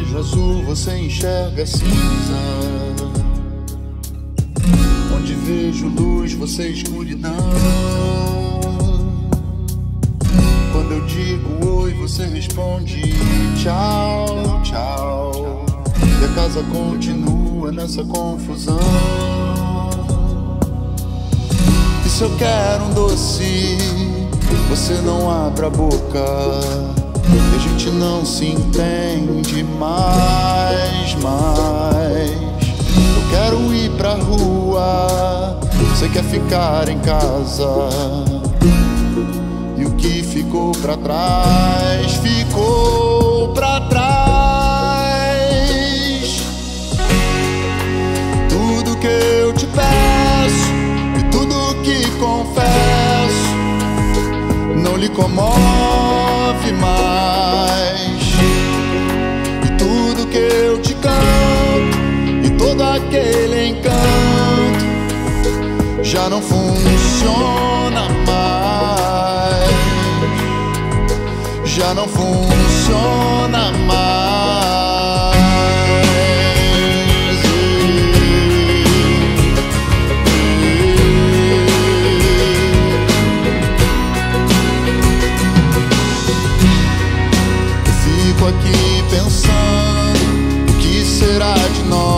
vejo azul, você enxerga cinza. Onde vejo luz, você escuridão. Quando eu digo oi, você responde tchau, tchau. E a casa continua nessa confusão. E se eu quero um doce, você não abre a boca. E a gente não se entende mais. Eu quero ir pra rua, você quer ficar em casa. E o que ficou pra trás, ficou pra trás. Tudo que eu te peço e tudo que confesso não lhe comove mais. E tudo que eu te canto e todo aquele encanto já não funciona mais. Já não funciona mais. Eu fico aqui pensando, o que será de nós?